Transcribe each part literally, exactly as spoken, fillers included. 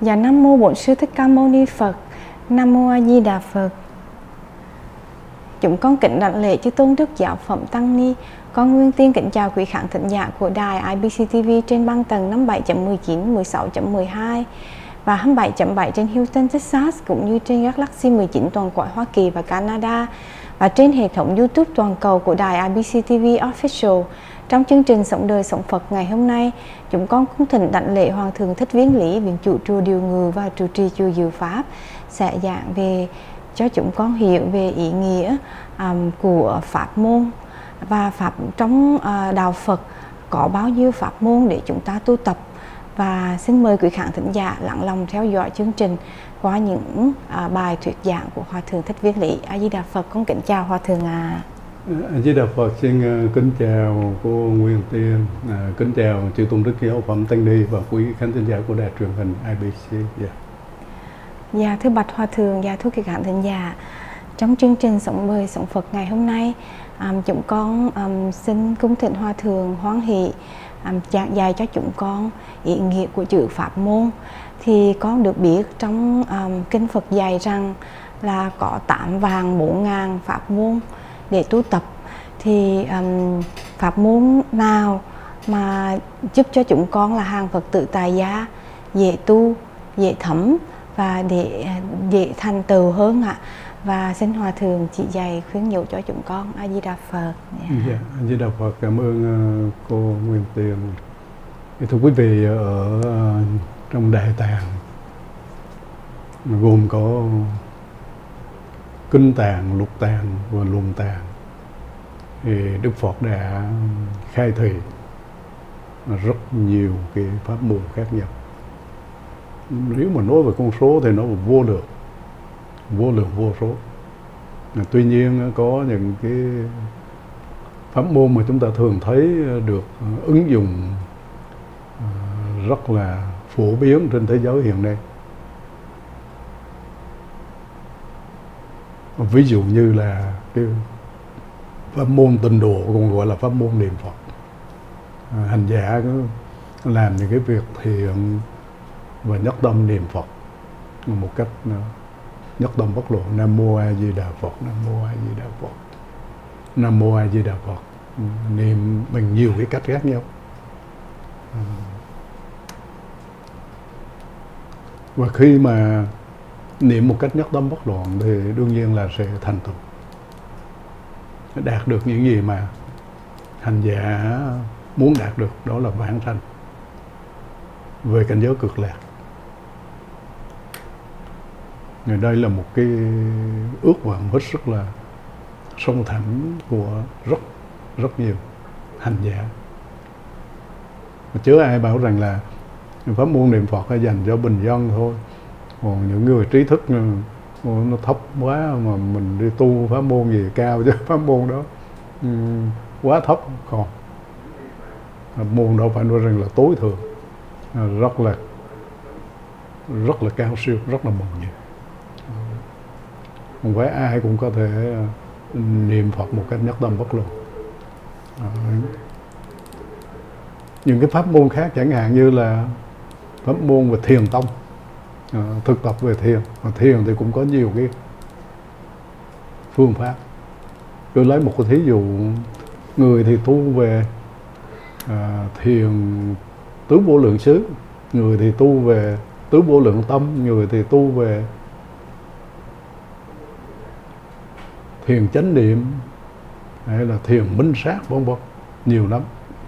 Dạ Nam Mô Bổn Sư Thích Ca Mâu Ni Phật. Nam Mô A Di Đà Phật. Chúng con kính đảnh lễ chư tôn đức giáo phẩm tăng ni. Con Nguyên Tiên kính chào quý khán thính giả của đài i bê xê ti vi trên băng tầng năm mươi bảy chấm mười chín, mười sáu chấm mười hai và hai mươi bảy chấm bảy trên Houston, Texas, cũng như trên các Galaxy mười chín toàn cõi Hoa Kỳ và Canada, và trên hệ thống YouTube toàn cầu của đài i bê xê ti vi Official. Trong chương trình Sống Đời Sống Phật ngày hôm nay, chúng con cung thỉnh đảnh lễ Hoàng Thượng Thích Viếng Lý, Viện Chủ Chùa Điều Ngự và trụ trì chùa Diệu Pháp sẽ giảng về cho chúng con hiểu về ý nghĩa um, của pháp môn và pháp trong uh, đạo Phật có bao nhiêu pháp môn để chúng ta tu tập. Và xin mời quý khán thính giả lặng lòng theo dõi chương trình qua những uh, bài thuyết giảng của Hòa Thượng Thích Viếng Lý. A Di Đà Phật. Con kính chào Hòa Thượng à. A Di Đà Phật. Xin uh, kính chào cô Nguyên Tiên, uh, kính chào chư tôn đức giáo phẩm tăng ni và quý khán thính giả của đài truyền hình i bê xê. Yeah. Dạ thưa bạch Hòa Thượng, dạ thưa quý khán thính giả, trong chương trình Sống Đời Sống Phật ngày hôm nay, um, chúng con um, xin cung thỉnh Hòa Thượng hoan hỷ um, giảng dạy cho chúng con ý nghĩa của chữ pháp môn. Thì con được biết trong um, kinh Phật dạy rằng là có tám vạn bốn ngàn pháp môn để tu tập. Thì um, pháp môn nào mà giúp cho chúng con là hàng Phật tử tại gia dễ tu, dễ thấm và để dễ thành tựu hơn ạ? Và xin Hòa Thượng chỉ dạy khuyến nhủ cho chúng con. A Di Đà Phật. Yeah. Yeah, A Di Đà Phật. Cảm ơn uh, cô Nguyên Tiên. Thưa quý vị, ở uh, trong Đại Tạng gồm có Kinh Tạng, Lục Tạng và Luận Tạng. Thì Đức Phật đã khai thị rất nhiều cái pháp môn khác nhau. Nếu mà nói về con số thì nó là vô lượng, vô lượng vô số. Tuy nhiên có những cái pháp môn mà chúng ta thường thấy được ứng dụng rất là phổ biến trên thế giới hiện nay. Ví dụ như là cái pháp môn tịnh độ, còn gọi là pháp môn niệm Phật. Hành giả cứ làm những cái việc thiện và nhất tâm niệm Phật một cách nhất tâm bất lộ. Nam Mô A Di Đà Phật, Nam Mô A Di Đà Phật, Nam Mô A Di Đà Phật. Niệm bằng nhiều cái cách khác nhau. Và khi mà niệm một cách nhất tâm bất loạn thì đương nhiên là sẽ thành tựu, đạt được những gì mà hành giả muốn đạt được, đó là vãng sanh về cảnh giới cực lạc. Đây là một cái ước vọng hết sức là sâu thẳm của rất rất nhiều hành giả. Chứ ai bảo rằng là pháp môn niệm Phật là dành cho bình dân thôi, còn những người trí thức nó thấp quá mà mình đi tu pháp môn gì cao chứ pháp môn đó um, quá thấp. Còn pháp môn đâu phải nói rằng là tối thượng, rất là rất là cao siêu, rất là mừng nhiều. Không phải ai cũng có thể niệm Phật một cách nhất tâm bất loạn. Những cái pháp môn khác chẳng hạn như là pháp môn về thiền tông, thực tập về thiền. Và thiền thì cũng có nhiều cái phương pháp. Tôi lấy một cái thí dụ, người thì tu về à, thiền tứ vô lượng xứ, người thì tu về tứ vô lượng tâm, người thì tu về thiền chánh niệm hay là thiền minh sát, vân vân, nhiều lắm.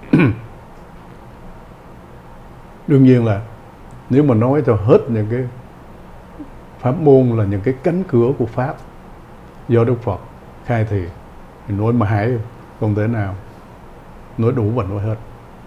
Đương nhiên là nếu mà nói cho hết những cái pháp môn là những cái cánh cửa của pháp do Đức Phật khai thị thì nói mãi không thể nào nói đủ và nói hết.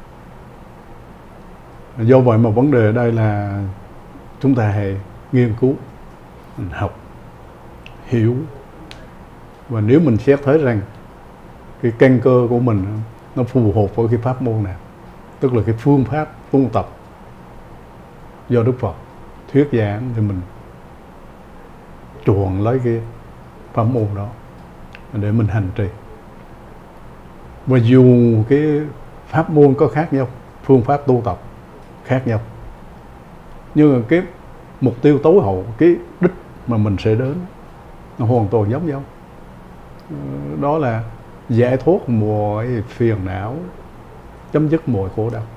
Do vậy mà vấn đề ở đây là chúng ta hãy nghiên cứu, mình học, hiểu. Và nếu mình xét thấy rằng cái căn cơ của mình nó phù hợp với cái pháp môn nào, tức là cái phương pháp tu tập do Đức Phật thuyết giảng, thì mình chuộng lấy cái pháp môn đó để mình hành trì. Và dù cái pháp môn có khác nhau, phương pháp tu tập khác nhau, nhưng mà cái mục tiêu tối hậu, cái đích mà mình sẽ đến nó hoàn toàn giống nhau. Đó là giải thoát mọi phiền não, chấm dứt mọi khổ đau.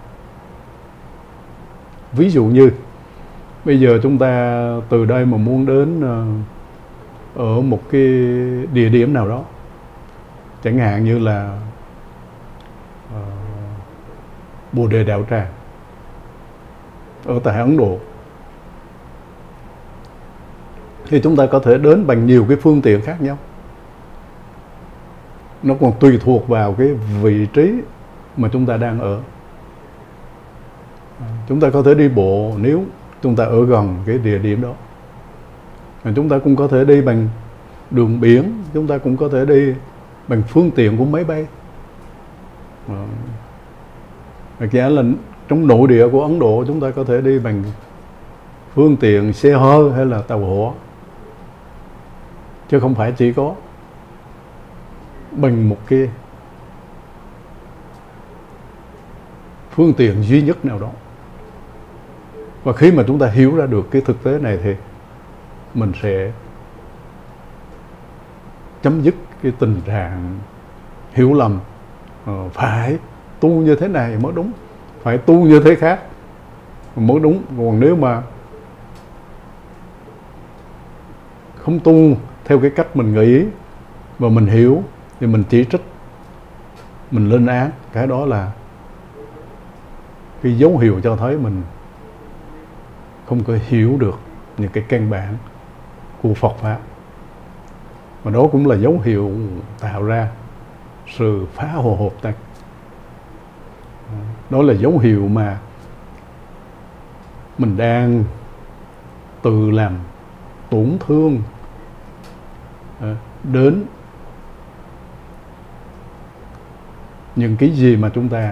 Ví dụ như bây giờ chúng ta từ đây mà muốn đến ở một cái địa điểm nào đó, chẳng hạn như là uh, Bồ Đề Đạo Tràng ở tại Ấn Độ, thì chúng ta có thể đến bằng nhiều cái phương tiện khác nhau. Nó còn tùy thuộc vào cái vị trí mà chúng ta đang ở. Chúng ta có thể đi bộ nếu chúng ta ở gần cái địa điểm đó. Chúng ta cũng có thể đi bằng đường biển, chúng ta cũng có thể đi bằng phương tiện của máy bay. Thật ra là trong nội địa của Ấn Độ chúng ta có thể đi bằng phương tiện xe hơi hay là tàu hỏa, chứ không phải chỉ có bằng một cái phương tiện duy nhất nào đó. Và khi mà chúng ta hiểu ra được cái thực tế này thì mình sẽ chấm dứt cái tình trạng hiểu lầm, ờ, phải tu như thế này mới đúng, phải tu như thế khác mới đúng. Còn nếu mà không tu theo cái cách mình nghĩ và mình hiểu thì mình chỉ trích, mình lên án, cái đó là cái dấu hiệu cho thấy mình không có hiểu được những cái căn bản của Phật Pháp. Và đó cũng là dấu hiệu tạo ra sự phá hồ hộp tăng. Đó là dấu hiệu mà mình đang tự làm tổn thương đến những cái gì mà chúng ta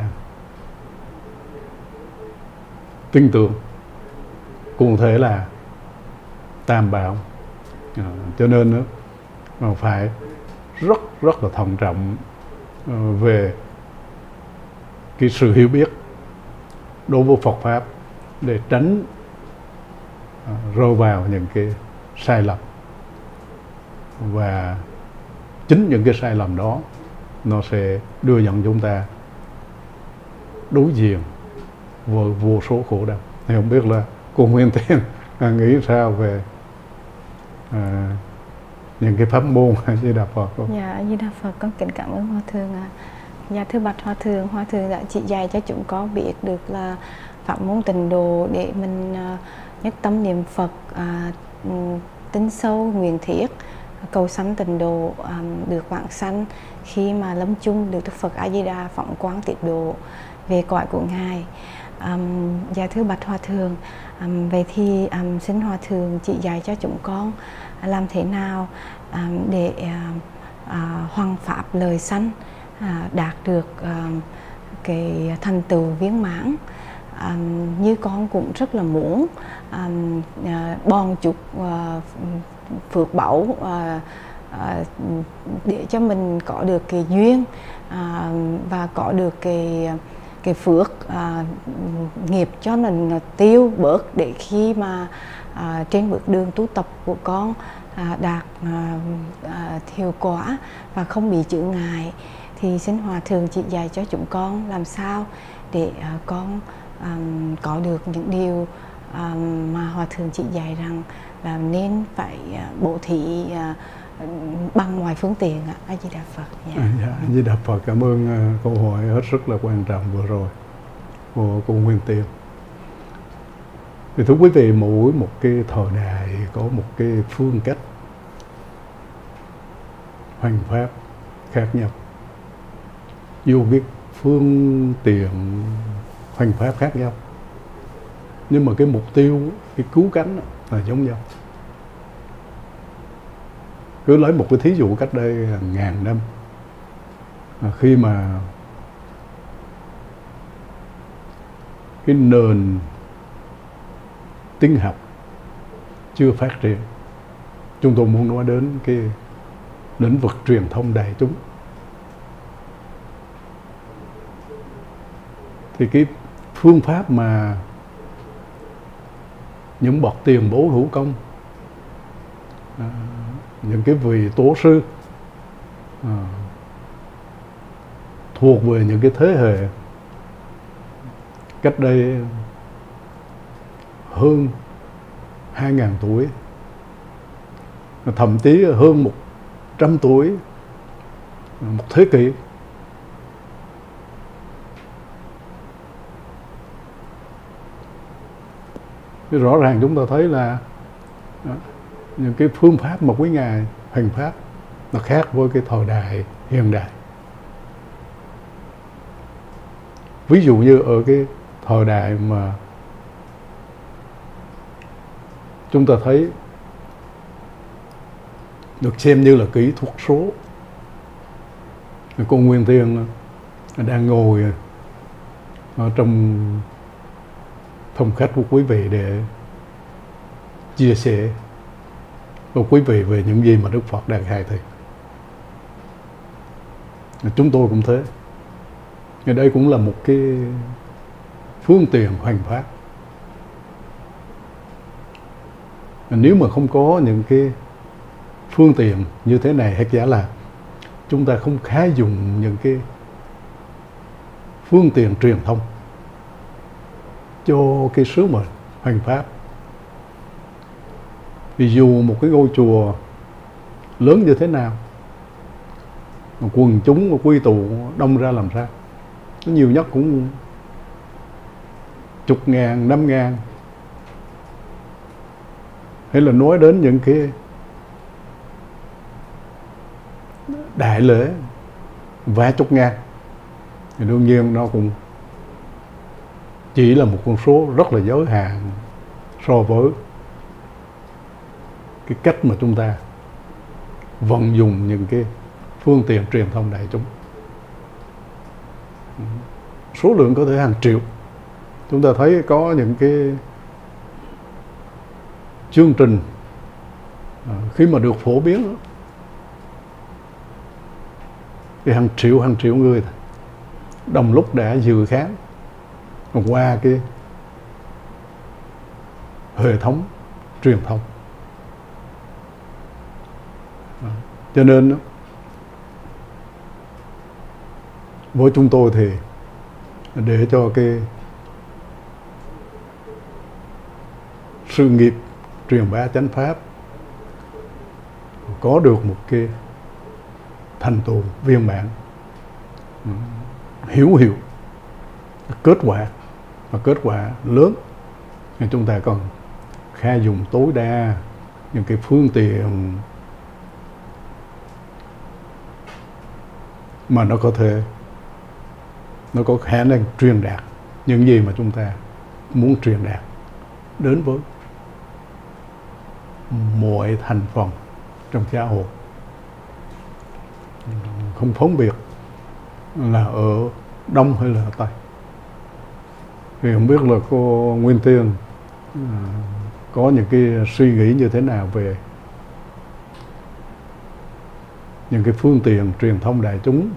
tin tưởng, cụ thể là tam bảo. À, cho nên nó phải rất rất là thận trọng uh, về cái sự hiểu biết đối với Phật Pháp để tránh uh, rơi vào những cái sai lầm. Và chính những cái sai lầm đó nó sẽ đưa dẫn chúng ta đối diện với vô số khổ đau. Thì không biết là cô Nguyên Tiên nghĩ sao về à, những cái pháp môn A Di Đà Phật không? Dạ, A Di Đà Phật, con kính cảm ơn Hòa Thượng ạ. Dạ, thưa bạch Hòa Thượng, Hòa Thượng đã chỉ dạy cho chúng con biết được là pháp môn tịnh độ để mình uh, nhất tâm niệm Phật, uh, tin sâu nguyện thiết, cầu sanh tịnh độ, um, được vãng sanh khi mà lâm chung được Đức Phật A Di Đà phóng quang tiết độ về cõi của Ngài. Um, dạ thưa bạch Hòa Thượng, um, vậy thì um, xin Hòa Thượng chỉ dạy cho chúng con uh, làm thế nào um, để uh, uh, hoằng pháp lời sanh uh, đạt được uh, cái thành tựu viên mãn. Um, như con cũng rất là muốn um, uh, bòn chút uh, phước báu uh, uh, để cho mình có được cái duyên uh, và có được cái cái phước uh, nghiệp cho mình tiêu bớt, để khi mà uh, trên bước đường tu tập của con uh, đạt uh, uh, hiệu quả và không bị chướng ngại, thì xin Hòa Thượng chỉ dạy cho chúng con làm sao để uh, con um, có được những điều um, mà Hòa Thượng chỉ dạy rằng là nên phải uh, bố thí uh, bằng mọi phương tiện. A Di Đà Phật. Dạ. À, dạ, A Di Đà Phật. Cảm ơn uh, câu hỏi hết sức là quan trọng vừa rồi của cô Nguyên Tiên. Thì thưa quý vị, mỗi một cái thời đại có một cái phương cách hoằng pháp khác nhau, dù cái phương tiện hoằng pháp khác nhau, nhưng mà cái mục tiêu, cái cứu cánh là giống nhau. Cứ lấy một cái thí dụ cách đây ngàn năm, à, khi mà cái nền tin học chưa phát triển, chúng tôi muốn nói đến cái lĩnh vực truyền thông đại chúng, thì cái phương pháp mà những bậc tiền bối hữu công, à, những cái vị tổ sư à, thuộc về những cái thế hệ cách đây hơn hai ngàn tuổi, thậm chí hơn một trăm tuổi, một thế kỷ. Thì rõ ràng chúng ta thấy là đó, những cái phương pháp mà quý ngài hành pháp nó khác với cái thời đại hiện đại. Ví dụ như ở cái thời đại mà chúng ta thấy được xem như là kỹ thuật số, cô Nguyên Thiên đang ngồi ở trong phòng khách của quý vị để chia sẻ với quý vị về những gì mà Đức Phật đang khai thị. Chúng tôi cũng thế. Ở đây cũng là một cái phương tiện hoành pháp. Nếu mà không có những cái phương tiện như thế này, hay giả là chúng ta không khá dùng những cái phương tiện truyền thông cho cái sứ mệnh hoành pháp, thì dù một cái ngôi chùa lớn như thế nào, quần chúng và quy tụ đông ra làm sao, nó nhiều nhất cũng chục ngàn, năm ngàn, hay là nói đến những cái đại lễ vài chục ngàn, thì đương nhiên nó cũng chỉ là một con số rất là giới hạn so với cái cách mà chúng ta vận dụng những cái phương tiện truyền thông đại chúng. Số lượng có thể hàng triệu. Chúng ta thấy có những cái chương trình khi mà được phổ biến thì hàng triệu hàng triệu người đồng lúc đã dự khán qua cái hệ thống truyền thông. Cho nên với chúng tôi thì để cho cái sự nghiệp truyền bá chánh pháp có được một cái thành tựu viên mãn, hữu hiệu, kết quả và kết quả lớn, thì chúng ta còn khai dùng tối đa những cái phương tiện mà nó có thể nó có khả năng truyền đạt những gì mà chúng ta muốn truyền đạt đến với mọi thành phần trong xã hội, không phân biệt là ở Đông hay là ở Tây. Thì không biết là cô Nguyên Tiên có những cái suy nghĩ như thế nào về những cái phương tiện truyền thông đại chúng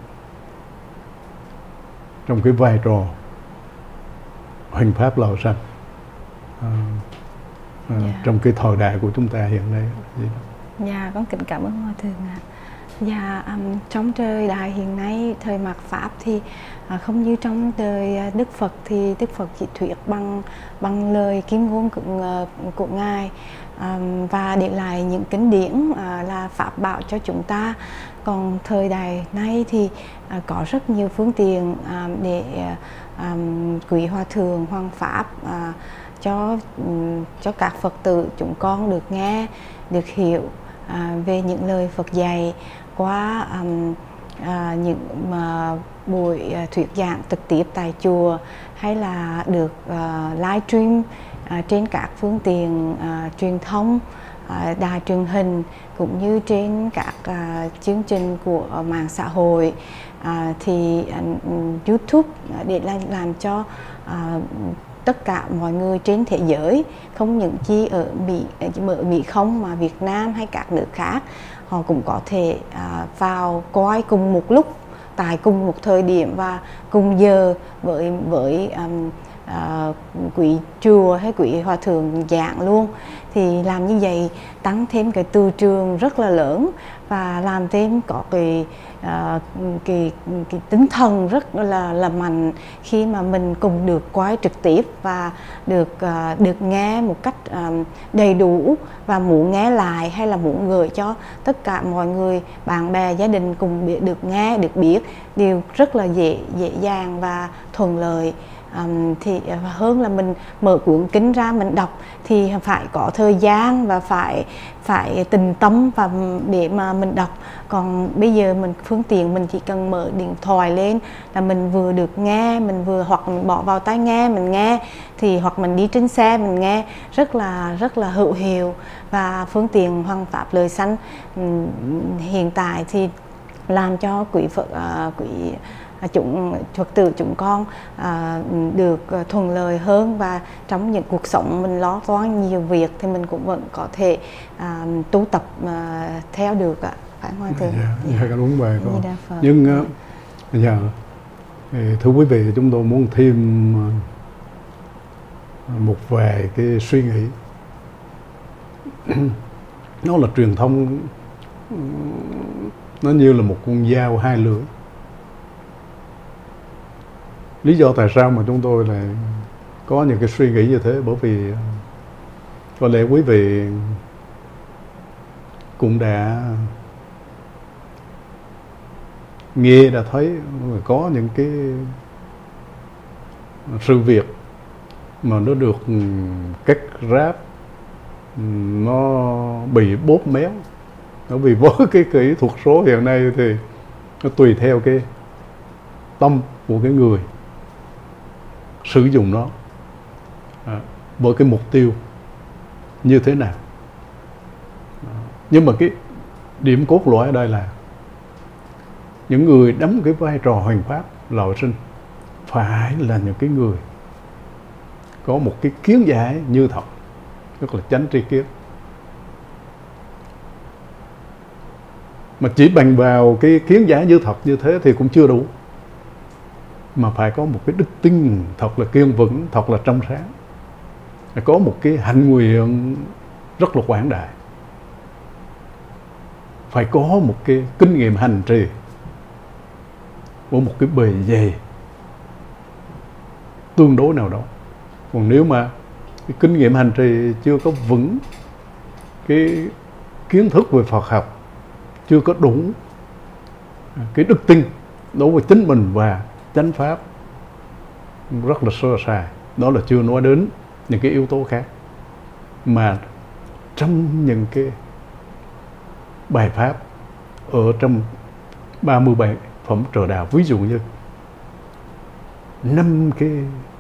trong cái vai trò hoành pháp lào sanh à, à, yeah. trong cái thời đại của chúng ta hiện nay. Dạ, con kính cảm ơn Hòa Thượng ạ. Dạ, um, trong thời đại hiện nay, thời mạt Pháp thì uh, không như trong đời Đức Phật, thì Đức Phật chỉ thuyết bằng bằng lời kim ngôn của, uh, của Ngài, um, và để lại những kinh điển uh, là pháp bảo cho chúng ta. Còn thời đại này thì uh, có rất nhiều phương tiện uh, để uh, um, quý Hòa Thượng Hoàng Pháp uh, cho um, cho các Phật tử chúng con được nghe, được hiểu uh, về những lời Phật dạy qua um, uh, những uh, buổi uh, thuyết giảng trực tiếp tại chùa, hay là được uh, live stream uh, trên các phương tiện uh, truyền thông, uh, đài truyền hình, cũng như trên các uh, chương trình của mạng xã hội, uh, thì uh, YouTube uh, để làm, làm cho uh, tất cả mọi người trên thế giới, không những chỉ ở Mỹ, ở Mỹ không, mà Việt Nam hay các nước khác, họ cũng có thể uh, vào coi cùng một lúc, tại cùng một thời điểm và cùng giờ với với um, uh, quý chùa hay quý hòa thượng giảng luôn. Thì làm như vậy tăng thêm cái từ trường rất là lớn và làm thêm có cái uh, cái, cái tinh thần rất là là mạnh khi mà mình cùng được quay trực tiếp và được uh, được nghe một cách uh, đầy đủ, và muốn nghe lại hay là muốn gửi cho tất cả mọi người, bạn bè, gia đình cùng biết, được nghe, được biết đều rất là dễ dễ dàng và thuận lợi. Um, thì hơn là mình mở cuốn kinh ra mình đọc thì phải có thời gian và phải phải tình tâm và để mà mình đọc. Còn bây giờ mình phương tiện mình chỉ cần mở điện thoại lên là mình vừa được nghe, mình vừa hoặc mình bỏ vào tai nghe mình nghe, thì hoặc mình đi trên xe mình nghe rất là rất là hữu hiệu. Và phương tiện Hoằng Pháp Lợi Sanh um, hiện tại thì làm cho quý Phật uh, quý chúng Phật tử chúng con à, được thuận lợi hơn, và trong những cuộc sống mình lo toan nhiều việc thì mình cũng vẫn có thể à, tu tập à, theo được ạ. Phải không thưa? Dạ, dạ, dạ, đúng vậy con. Nhưng uh, bây giờ thưa quý vị, chúng tôi muốn thêm một vài cái suy nghĩ. Nó là truyền thông, nó như là một con dao hai lưỡi. Lý do tại sao mà chúng tôi lại có những cái suy nghĩ như thế, bởi vì có lẽ quý vị cũng đã nghe, đã thấy có những cái sự việc mà nó được cắt ráp, nó bị bóp méo. Bởi vì với cái kỹ thuật số hiện nay thì nó tùy theo cái tâm của cái người sử dụng nó à, với cái mục tiêu như thế nào. À, nhưng mà cái điểm cốt lõi ở đây là những người đóng cái vai trò hoằng pháp là học sinh phải là những cái người có một cái kiến giải như thật, rất là chánh tri kiến. Mà chỉ bằng vào cái kiến giải như thật như thế thì cũng chưa đủ, mà phải có một cái đức tin thật là kiên vững, thật là trong sáng, phải có một cái hạnh nguyện rất là quảng đại, phải có một cái kinh nghiệm hành trì của một cái bề dày tương đối nào đó. Còn nếu mà cái kinh nghiệm hành trì chưa có vững, cái kiến thức về Phật học chưa có đủ, cái đức tin đối với chính mình và chánh pháp rất là sơ sài, đó là chưa nói đến những cái yếu tố khác. Mà trong những cái bài pháp ở trong ba mươi bảy phẩm trợ đạo, ví dụ như năm cái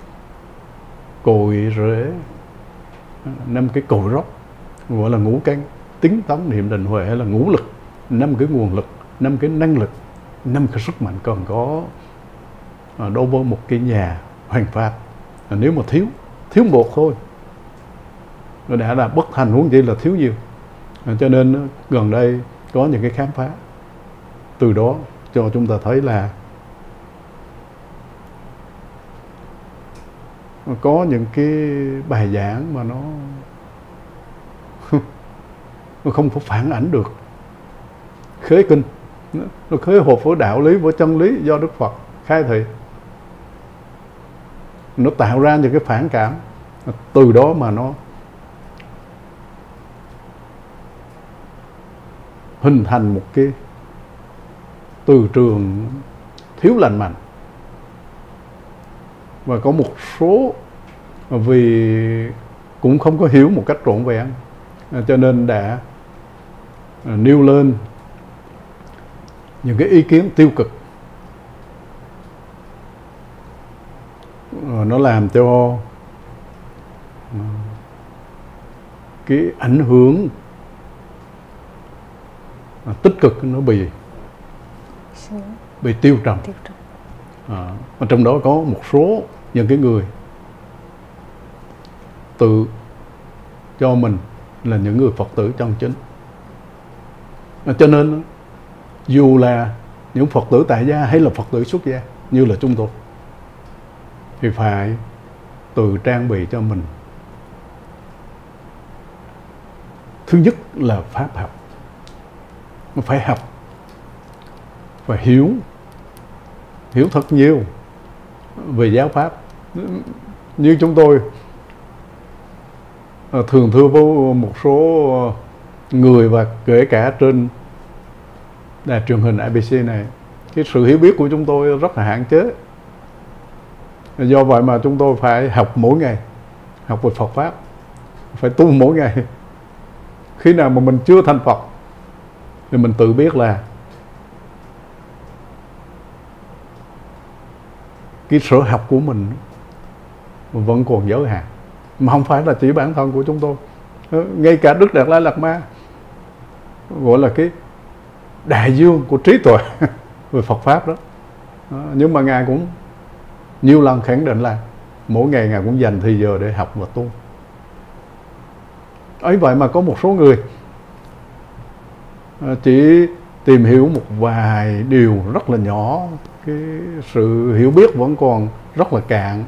cội rễ, năm cái cội rốc gọi là ngũ căn, tính tấn niệm định huệ, hay là ngũ lực, năm cái nguồn lực, năm cái năng lực, năm cái sức mạnh cần có đối với một cái nhà hoằng pháp. Nếu mà thiếu thiếu một thôi nó đã là bất thành, huống chi là thiếu nhiều. Cho nên gần đây có những cái khám phá, từ đó cho chúng ta thấy là có những cái bài giảng mà nó nó không có phản ảnh được khế kinh, nó khế hợp với đạo lý, với chân lý do Đức Phật khai thị. Nó tạo ra những cái phản cảm, từ đó mà nó hình thành một cái từ trường thiếu lành mạnh. Và có một số vì cũng không có hiểu một cách trọn vẹn, cho nên đã nêu lên những cái ý kiến tiêu cực. Nó làm cho cái ảnh hưởng tích cực nó bị bị tiêu trầm. À, và trong đó có một số những cái người tự cho mình là những người Phật tử chân chính. À, cho nên dù là những Phật tử tại gia hay là Phật tử xuất gia như là chúng tôi thì phải tự trang bị cho mình. Thứ nhất là pháp học, phải học, phải hiểu, hiểu thật nhiều về giáo pháp. Như chúng tôi thường thưa với một số người và kể cả trên đài truyền hình i bê xê này, cái sự hiểu biết của chúng tôi rất là hạn chế. Do vậy mà chúng tôi phải học mỗi ngày, học về Phật Pháp, phải tu mỗi ngày. Khi nào mà mình chưa thành Phật thì mình tự biết là cái sở học của mình vẫn còn giới hạn. Mà không phải là chỉ bản thân của chúng tôi, ngay cả Đức Đạt Lai Lạt Ma, gọi là cái đại dương của trí tuệ về Phật Pháp đó. Nhưng mà Ngài cũng nhiều lần khẳng định là mỗi ngày Ngài cũng dành thời giờ để học và tu. Ấy vậy mà có một số người chỉ tìm hiểu một vài điều rất là nhỏ, cái sự hiểu biết vẫn còn rất là cạn,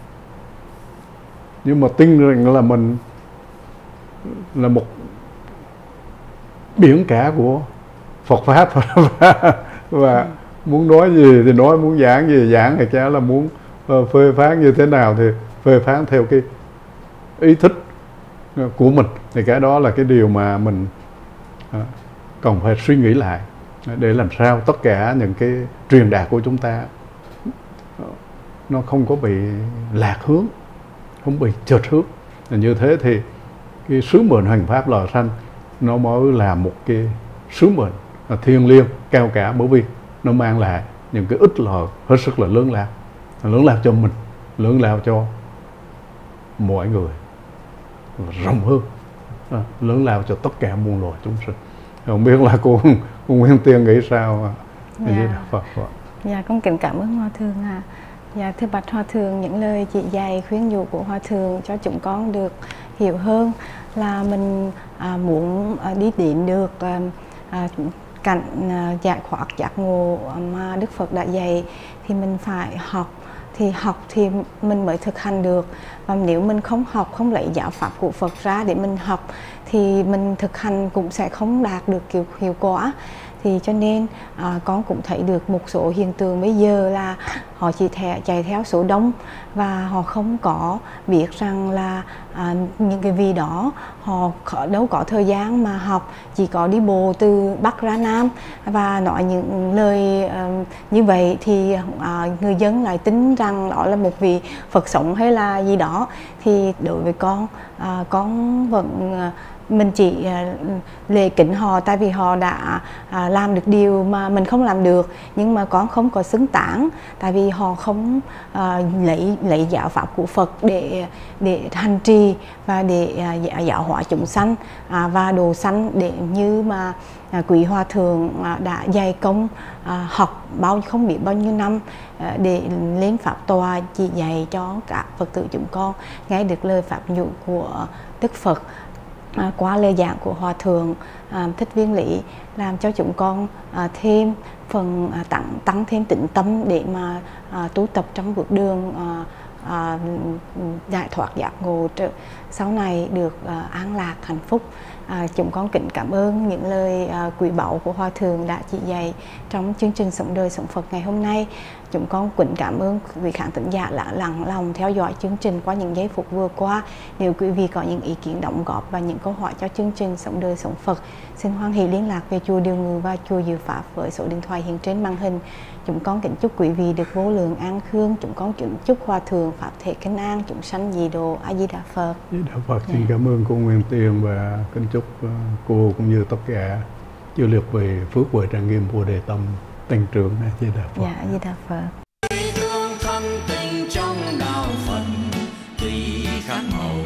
nhưng mà tin rằng là mình là một biển cả của Phật Pháp. Và muốn nói gì thì nói, muốn giảng gì giảng, hay chả là muốn uh, phê phán như thế nào thì phê phán theo cái ý thích của mình. Thì cái đó là cái điều mà mình uh, cần phải suy nghĩ lại, để làm sao tất cả những cái truyền đạt của chúng ta uh, nó không có bị lạc hướng, không bị chệch hướng. Như thế thì cái sứ mệnh hành pháp lò xanh nó mới là một cái sứ mệnh thiêng liêng cao cả, bởi vì nó mang lại những cái ích lợi hết sức là lớn lao, lớn lao cho mình, lớn lao cho mọi người, rộng hơn, lớn lao cho tất cả muôn loài chúng sinh. Không biết là cô, cô Nguyên Tiên nghĩ sao? Dạ. Phật. Dạ, con kính cảm ơn Hòa Thượng ạ. À. Dạ, thưa bạch Hòa Thượng, những lời chỉ dạy khuyên nhủ của Hòa Thượng cho chúng con được hiểu hơn là mình à, muốn à, đi đến được à, à, cảnh à, giải thoát giác ngộ mà Đức Phật đã dạy, thì mình phải học. Thì học thì mình mới thực hành được. Và nếu mình không học, không lấy giáo pháp của Phật ra để mình học, thì mình thực hành cũng sẽ không đạt được kiểu hiệu quả. Thì cho nên à, con cũng thấy được một số hiện tượng bây giờ là họ chỉ thẻ, chạy theo số đông, và họ không có biết rằng là à, những cái vị đó họ đâu có thời gian mà học, chỉ có đi bộ từ Bắc ra Nam và nói những lời uh, như vậy thì uh, người dân lại tin rằng đó là một vị Phật sống hay là gì đó. Thì đối với con, uh, con vẫn uh, mình chỉ uh, lễ kính họ, tại vì họ đã uh, làm được điều mà mình không làm được, nhưng mà con không có xứng tán, tại vì họ không uh, lấy lấy giáo pháp của Phật để để hành trì và để uh, giáo hóa chúng sanh uh, và độ sanh, để như mà uh, quý Hòa Thượng uh, đã dày công uh, học bao không biết bao nhiêu năm uh, để lên pháp tòa chỉ dạy cho các Phật tử chúng con nghe được lời pháp nhũ của Đức Phật. À, qua lời giảng của Hòa Thượng à, Thích Viên Lý, làm cho chúng con à, thêm phần à, tăng, tăng thêm tĩnh tâm để mà à, tu tập trong bước đường à, à, giải thoát giác ngộ, sau này được à, an lạc hạnh phúc. À, chúng con kính cảm ơn những lời à, quý báu của Hòa Thượng đã chỉ dạy trong chương trình Sống Đời Sống Phật ngày hôm nay. Chúng con kính cảm ơn quý khán thính giả đã lặng lòng theo dõi chương trình qua những giây phút vừa qua. Nếu quý vị có những ý kiến đóng góp và những câu hỏi cho chương trình Sống Đời Sống Phật, xin hoan hỷ liên lạc về chùa Điều Ngự và chùa Diệu Pháp với số điện thoại hiện trên màn hình. Chúng con kính chúc quý vị được vô lượng an khương. Chúng con kính chúc Hòa Thượng pháp thể kinh an, chúng sanh dị độ. A Di Đà Phật. A Di Đà Phật. Xin cảm ơn cô Nguyên Tiên và kính chúc cô cũng như tất cả chư liệt về phước huệ trang nghiêm Bồ Đề Tâm tăng trưởng. A Di Đà Phật. Dạ, A Di Đà Phật. Thương thân tình trong đạo Phật tùy khát màu